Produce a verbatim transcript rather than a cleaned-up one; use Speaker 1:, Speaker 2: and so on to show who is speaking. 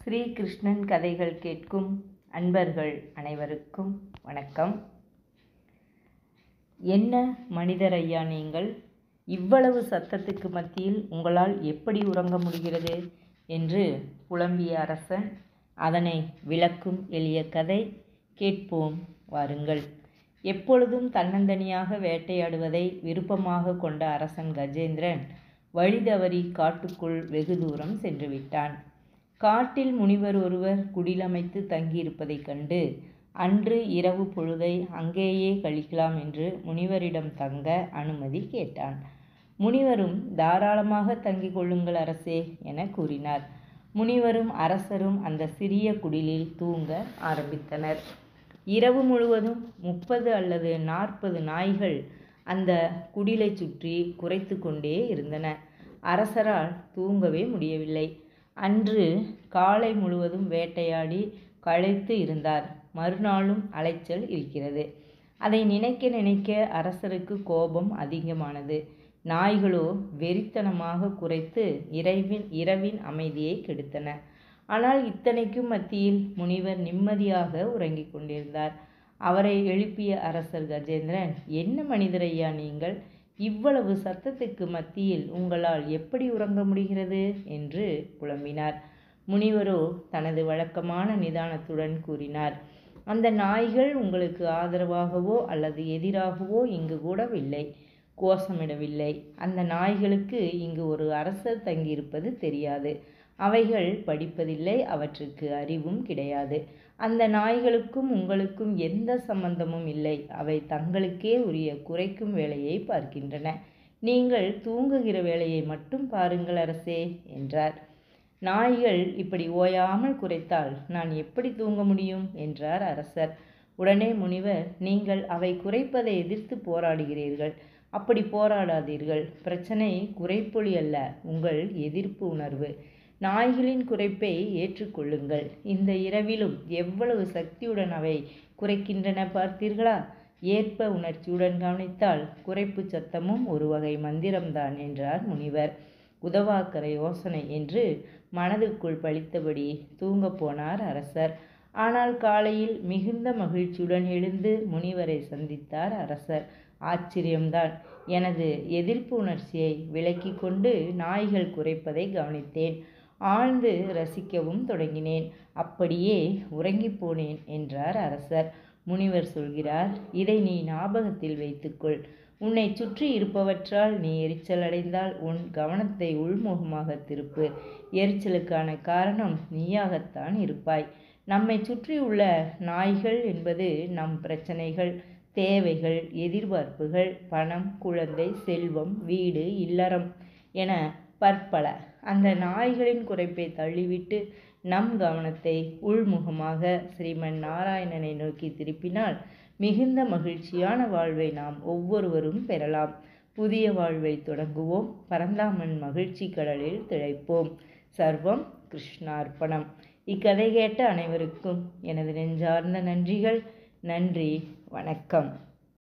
Speaker 1: ஸ்ரீ கிருஷ்ணன் கதைகள் கேட்கும் அன்பர்கள் அனைவருக்கும் வணக்கம். என்ன மனிதர் ஐயா நீங்கள், இவ்வளவு சத்தத்துக்கு மத்தியில் உங்களால் எப்படி உறங்க முடிகிறது என்று புலம்பிய அரசன் அதனை விளக்கும் எளிய கதை கேட்போம் வாருங்கள். எப்பொழுதும் தன்னந்தனியாக வேட்டையாடுவதை விருப்பமாக கொண்ட அரசன் கஜேந்திரன் வழி தவறி காட்டுக்குள் வெகு தூரம் சென்று விட்டான். காட்டில் முனிவர் ஒருவர் குடிலமைத்து தங்கியிருப்பதைக் கண்டு அன்று இரவு பொழுதை அங்கேயே கழிக்கலாம் என்று முனிவரிடம் தங்க அனுமதி கேட்டான். முனிவரும் தாராளமாக தங்கிக் கொள்ளுங்கள் அரசே என கூறினார். முனிவரும் அரசரும் அந்த சிறிய குடிலில் தூங்க ஆரம்பித்தனர். இரவு முழுவதும் முப்பது அல்லது நாற்பது நாய்கள் அந்த குடிலை சுற்றி குரைத்து கொண்டே இருந்தன. அரசரால் தூங்கவே முடியவில்லை. அன்று காலை முழுவதும் வேட்டையாடி களைத்து இருந்தார். மறுநாளும் அலைச்சல் இருக்கிறது. அதை நினைக்க நினைக்க அரசருக்கு கோபம் அதிகமானது. நாய்களோ வெறித்தனமாக குரைத்து இரவின் இரவின் அமைதியை கெடுத்தன. ஆனால் இத்தனைக்கும் மத்தியில் முனிவர் நிம்மதியாக உறங்கிக் கொண்டிருந்தார். அவரை எழுப்பிய அரசர் கஜேந்திரன், என்ன மனிதரையா நீங்கள், இவ்வளவு சத்தத்துக்கு மத்தியில் உங்களால் எப்படி உறங்க முடிகிறது என்று புலம்பினார். முனிவரோ தனது வழக்கமான நிதானத்துடன் கூறினார், அந்த நாய்கள் உங்களுக்கு ஆதரவாகவோ அல்லது எதிராகவோ இங்கு கூடவில்லை, கோஷமிடவில்லை. அந்த நாய்களுக்கு இங்கு ஒரு அரசர் தங்கியிருப்பது தெரியாது. அவைகள் படிப்பதில்லை, அவற்றுக்கு அறிவும் கிடையாது. அந்த நாய்களுக்கும் உங்களுக்கும் எந்த சம்பந்தமும் இல்லை. அவை தங்களுக்கே உரிய குறைக்கும் வேலையை பார்க்கின்றன. நீங்கள் தூங்குகிற வேலையை மட்டும் பாருங்கள் அரசே என்றார். நாய்கள் இப்படி ஓயாமல் குரைத்தால் நான் எப்படி தூங்க முடியும் என்றார் அரசர். உடனே முனிவர், நீங்கள் அவை குரைப்பதை எதிர்த்து போராடுகிறீர்கள். அப்படி போராடாதீர்கள். பிரச்சனை குரைப்பொலி அல்ல, உங்கள் எதிர்ப்பு உணர்வு. நாய்களின் குரைப்பை ஏற்றுக்கொள்ளுங்கள். இந்த இரவிலும் எவ்வளவு சக்தியுடன் அவை குரைக்கின்றன பார்த்தீர்களா? ஏற்ப உணர்ச்சியுடன் கவனித்தால் குரைப்பு சத்தமும் ஒரு வகை மந்திரம்தான் என்றார் முனிவர். உதவாக்கர யோசனை என்று மனதுக்குள் பழித்தபடி தூங்கப் போனார் அரசர். ஆனால் காலையில் மிகுந்த மகிழ்ச்சியுடன் எழுந்து முனிவரை சந்தித்தார் அரசர். ஆச்சரியம்தான். எனது எதிர்ப்பு உணர்ச்சியை விலக்கி கொண்டு நாய்கள் குரைப்பதை கவனித்தேன். ஆழ்ந்து ரசிக்கவும் தொடங்கினேன். அப்படியே உறங்கி போனேன் என்றார் அரசர். முனிவர் சொல்கிறார், இதை நீ ஞாபகத்தில் வைத்துக்கொள். உன்னை சுற்றி இருப்பவற்றால் நீ எரிச்சல் அடைந்தால் உன் கவனத்தை உள்முகமாக திருப்பு. எரிச்சலுக்கான காரணம் நீயாகத்தான் இருப்பாய். நம்மை சுற்றியுள்ள நாய்கள் என்பது நம் பிரச்சனைகள், தேவைகள், எதிர்பார்ப்புகள், பணம், குழந்தை, செல்வம், வீடு, இல்லறம் என பற்பல. அந்த நாய்களின் குறைப்பை தள்ளிவிட்டு நம் கவனத்தை உள்முகமாக ஸ்ரீமன் நாராயணனை நோக்கி திருப்பினால் மிகுந்த மகிழ்ச்சியான வாழ்வை நாம் ஒவ்வொருவரும் பெறலாம். புதிய வாழ்வை தொடங்குவோம். பரந்தாமன் மகிழ்ச்சி கடலில் திளைப்போம். சர்வம் கிருஷ்ணார்ப்பணம். இக்கதை கேட்ட அனைவருக்கும் எனது நெஞ்சார்ந்த நன்றிகள். நன்றி, வணக்கம்.